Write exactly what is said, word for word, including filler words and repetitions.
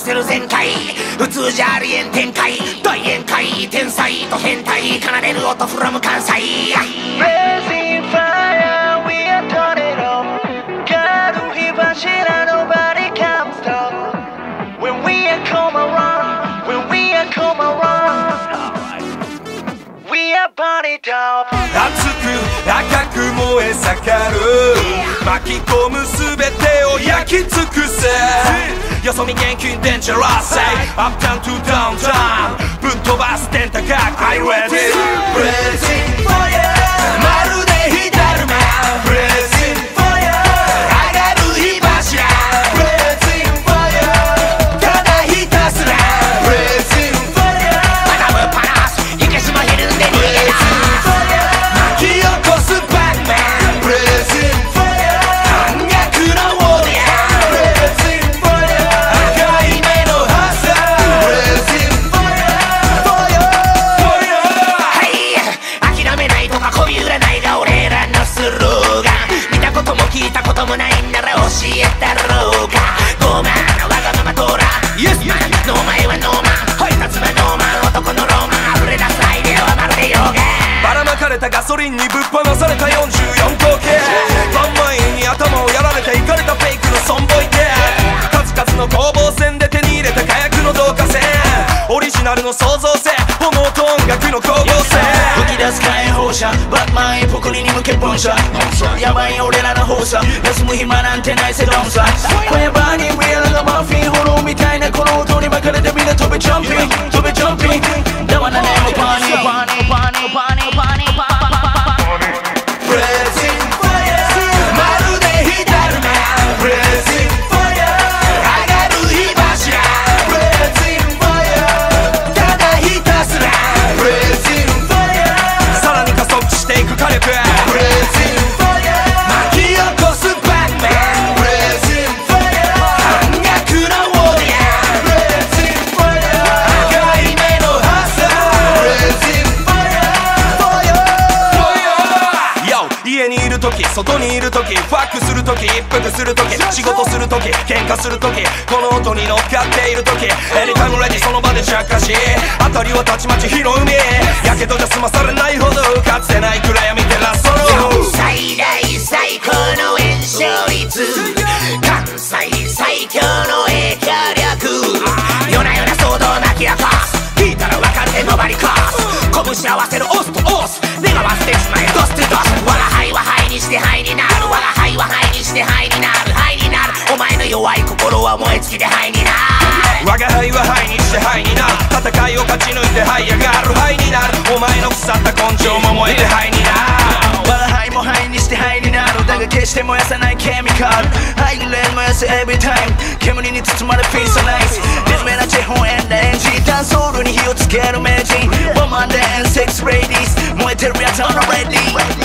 せる全開普通じゃありえん展開大宴会天才と変態奏でる音フロム関西 Blazing fire we are turning up 軽い柱 nobody comes down When we are come around When we are come around We are burning up 熱く赤く燃え盛る巻き込む全てを焼き尽くせよそ見厳禁デンジャラス Uptown to downtown ぶっ飛ばす天高く Are you ready? Blazing fire まるで火だるま Blazing fire 上がる火柱 Blazing fire ただひたすら Blazing fire マダムパナス火消しもひるんで逃げた巻き起こすバックマン Blazing fire 反逆のウォーリアー Blazing fire 赤い目のハッサー Blazing fire Fire はい諦めないとか媚び売らないが俺らのスローガン見たことも聞いたこともないんなら教えたろうかゴーマンわがままトーラ Yes man ノーマンはノーマン配達はノーマン男のローマン溢れ出すアイデアはまるで溶岩ばらまかれたガソリンにぶっ放されたよんじゅうよん口径万万円に頭をやられていかれたフェイクのソンボイ系数々の攻防戦で手に入れた火薬の導火線オリジナルの創造性炎と音楽の光合成吹き出す火炎放射バックマンエポクリに向けポンサやばい俺らの放射休む暇なんてないセドンさ今夜バーニーリアルなマフィン炎みたいなこの音に巻かれてみんな飛べジャンピング飛べジャンピングだわなねもパーニーパーニーパーニーパーニーパーニーパーニーパーニー Blazing fire まるで火だるま Blazing fire 上がる火柱 Blazing fire ただひたすら Blazing fire さらに加速していく火力 Blazing fire 巻き起こすバックマン Blazing fire 反逆のウォーリアー Blazing fire 赤い目のハッサー Blazing fire Yo 家にいる時外にいる時ファックする時一服する時仕事する時喧嘩する時この音に乗っかっている時エニタイムレディその場で着火し辺りはたちまち火の海やけどじゃ済まされないほどかつてない暗闇照らすその最大最高の炎症率関西最強の影響力夜な夜な騒動巻き起こす聞いたらわかるでノバリコース拳合わせるオスとオス願わせてしまえドスとドス我が輩は灰にして灰になる我が輩は灰にして灰になる灰になるお前の弱い心は燃え尽きて灰になる我が輩は灰にして灰になる戦いを勝ち抜いて這い上がる灰になるお前の腐った根性も燃えて灰になる我が輩も灰にして灰になるだが決して燃やさないケミカル灰にレン燃やす every time 煙に包まれピースナイスデズメなチェホンエンダエンジダンソールに火をつける名人ボマンデンセックスレディース燃えてるやつ on the ready